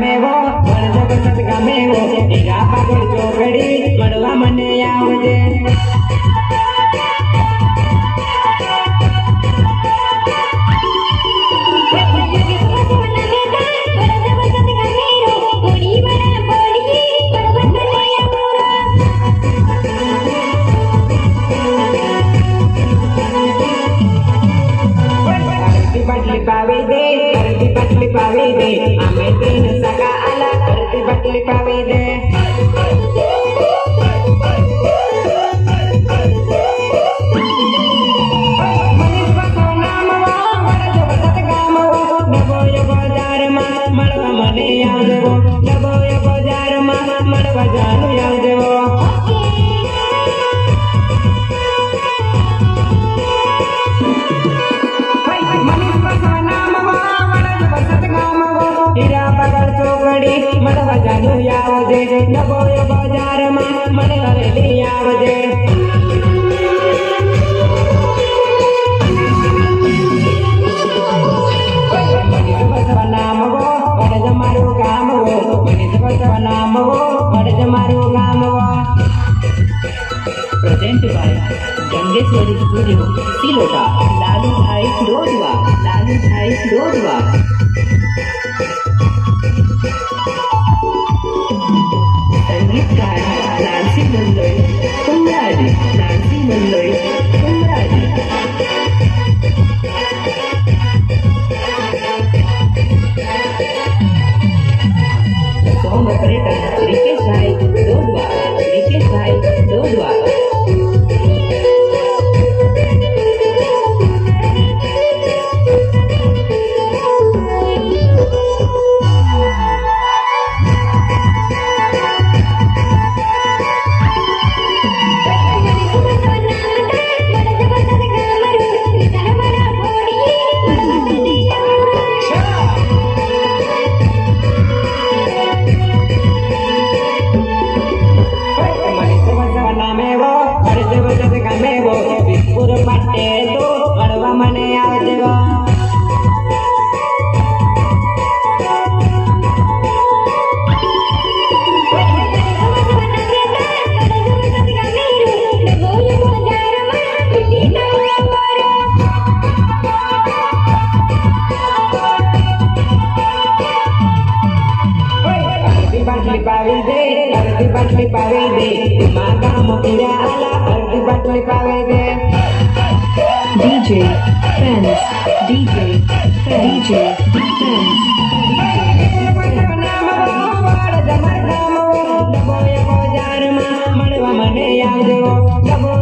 नामे वो बड़ जगत गमे वो हीरा पागल ચોકડી મળવા મને આવજે बाटली पावी दे करती बाटली पावी दे आमे तीन सगा आला करती बाटली पावी दे मनीष बसो नाम वो बड़ जबरदस्त गाम वो डबोय बाजार में મળવા મને આવજે वो डबोय बाजार में મળવા જાનું આવજે वो हीरा पागल ચોકડી મળવા જાનું આવજે ડબોય બજાર માં મળવા વેલી આવજે મનીષ બસવા નામ वो બડ મારું ગામ वो મનીષ બસવા નામ वो બડ મારું ગામ वो present by Gangeshwari studio Silota Lalu भाई डोडवा संगीतकार नानसी मंडलोई कुमराजी सॉन्ग ऑपरेटर रिकेश भाई डोडवा મને આવજે बाटली पावी दे मागा मोतिया आला अर्धी बाटली पावी दे DJ Friends ડબોય બજાર માં મળવા મને આવજો